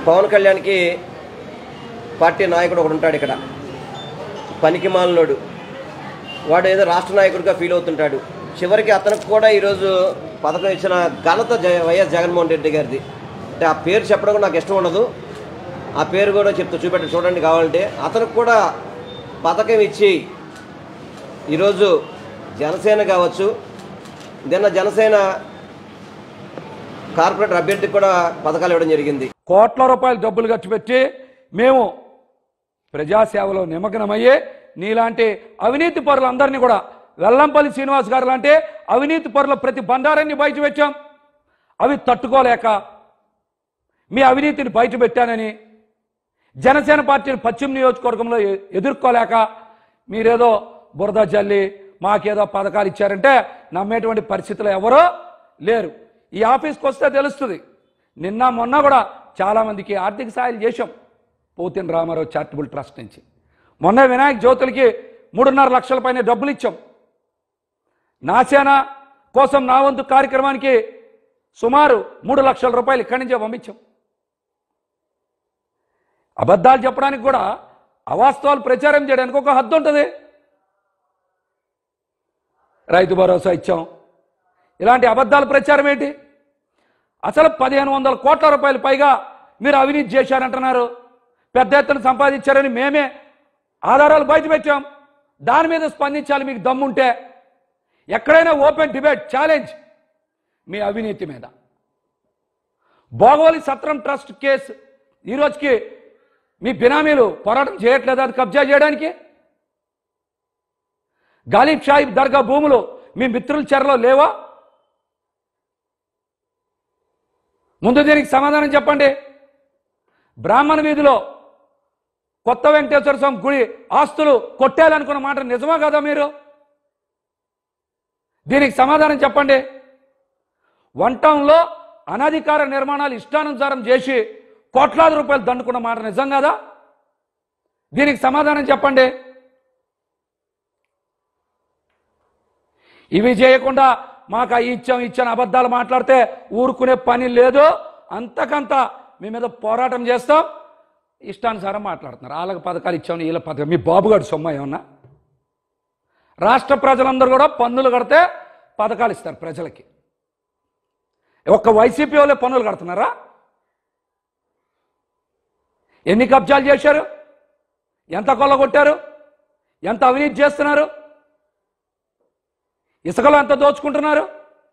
పవన్ కళ్యాణ్కి పార్టీ నాయకుడు ఒకడు ఉంటాడు ఇక్కడ, పనికిమాలినోడు. వాడు ఏదో రాష్ట్ర నాయకుడిగా ఫీల్ అవుతుంటాడు. చివరికి అతనికి కూడా ఈరోజు పథకం ఇచ్చిన ఘనత వైఎస్ జగన్మోహన్ రెడ్డి గారిది. అంటే ఆ పేరు చెప్పడం కూడా నాకు ఇష్టం ఉండదు, ఆ పేరు కూడా చూపెట్టి చూడండి కావాలంటే. అతనికి కూడా పథకం ఇచ్చి ఈరోజు జనసేన కావచ్చు, నిన్న జనసేన కార్పొరేటర్ అభ్యర్థికి కూడా పథకాలు ఇవ్వడం జరిగింది. కోట్ల రూపాయలు డబ్బులు ఖర్చు పెట్టి మేము ప్రజాసేవలో నిమగ్నమయ్యే నీలాంటి అవినీతి పరులందరినీ కూడా, వెల్లంపల్లి శ్రీనివాస్ గారు లాంటి అవినీతి పరుల ప్రతి బండారాన్ని బయట పెట్టాం. అవి తట్టుకోలేక మీ అవినీతిని బయట పెట్టానని జనసేన పార్టీని పశ్చిమ నియోజకవర్గంలో ఎదుర్కోలేక మీరేదో బురద జల్లి మాకేదో పథకాలు ఇచ్చారంటే నమ్మేటువంటి పరిస్థితులు ఎవరో లేరు. ఈ ఆఫీస్కి వస్తే తెలుస్తుంది. నిన్న మొన్న కూడా చాలామందికి ఆర్థిక సాయాలు చేశాం పోతిన రామారావు చారిటబుల్ ట్రస్ట్ నుంచి. మొన్న వినాయక జ్యోతులకి 3.5 లక్షల పైన డబ్బులు ఇచ్చాం. నా సేన కోసం నా వంతు కార్యక్రమానికి సుమారు 3 లక్షల రూపాయలు ఇక్కడి నుంచే పంపించాం. అబద్ధాలు చెప్పడానికి కూడా, అవాస్తవాలు ప్రచారం చేయడానికి ఒక హద్దు ఉంటుంది. రైతు భరోసా ఇచ్చాం. ఇలాంటి అబద్ధాల ప్రచారం ఏంటి? అసలు 1500 కోట్ల రూపాయలు పైగా మీరు అవినీతి చేశారంటున్నారు. పెద్ద ఎత్తున సంపాదించారని మేమే ఆధారాలు బయట పెట్టాం. దాని మీద స్పందించాలి మీకు దమ్ముంటే. ఎక్కడైనా ఓపెన్ డిబేట్ ఛాలెంజ్ మీ అవినీతి మీద. భోగవలి సత్రం ట్రస్ట్ కేసు ఈరోజుకి మీ బినామీలు పోరాటం చేయట్లేదు అది కబ్జా చేయడానికి. గాలిబ్ షాహిబ్ దర్గా భూములు మీ మిత్రుల చెరలో లేవా? ముందు దీనికి సమాధానం చెప్పండి. బ్రాహ్మణ వీధిలో కొత్త వెంకటేశ్వర స్వామి గుడి ఆస్తులు కొట్టేయాలనుకున్న మాట నిజమా కదా మీరు? దీనికి సమాధానం చెప్పండి. వన్ టౌన్లో అనధికార నిర్మాణాలు ఇష్టానుసారం చేసి కోట్లాది రూపాయలు దండుకున్న మాట నిజం కదా? దీనికి సమాధానం చెప్పండి. ఇవి చేయకుండా మాకు ఇచ్చాను అబద్ధాలు మాట్లాడితే ఊరుకునే పని లేదు. అంతకంత మీ మీద పోరాటం చేస్తాం. ఇష్టానుసారం మాట్లాడుతున్నారు. వాళ్ళకి పథకాలు ఇచ్చామని వీళ్ళ పథకం. మీ బాబుగాడు సొమ్మ ఏమన్నా? రాష్ట్ర ప్రజలందరూ కూడా పన్నులు కడితే పథకాలు ఇస్తారు ప్రజలకి. ఒక్క వైసీపీ వాళ్ళే పన్నులు కడుతున్నారా? ఎన్ని కబ్జాలు చేశారు? ఎంత కొల్లగొట్టారు? ఎంత అవినీతి చేస్తున్నారు? ఇసుకలో ఎంత దోచుకుంటున్నారు?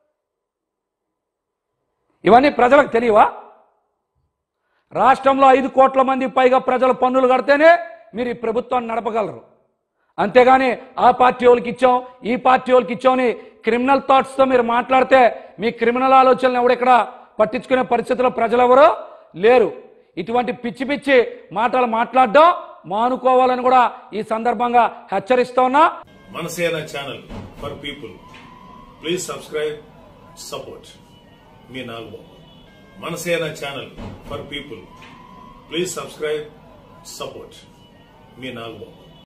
ఇవన్నీ ప్రజలకు తెలియవా? రాష్ట్రంలో 5 కోట్ల మంది పైగా ప్రజలు పన్నులు కడితేనే మీరు ఈ ప్రభుత్వాన్ని నడపగలరు. అంతేగాని ఆ పార్టీ వాళ్ళకి ఇచ్చాం, ఈ పార్టీ వాళ్ళకి ఇచ్చామని క్రిమినల్ థాట్స్తో మీరు మాట్లాడితే మీ క్రిమినల్ ఆలోచనలు ఎవడెక్కడ పట్టించుకునే పరిస్థితిలో ప్రజలెవరో లేరు. ఇటువంటి పిచ్చి పిచ్చి మాటలు మాట్లాడడం మానుకోవాలని కూడా ఈ సందర్భంగా హెచ్చరిస్తా ఉన్నా. Manasena channel for people, please subscribe, support మీ Nagababu. Manasena channel for people, please subscribe, support మీ నాగబాబు.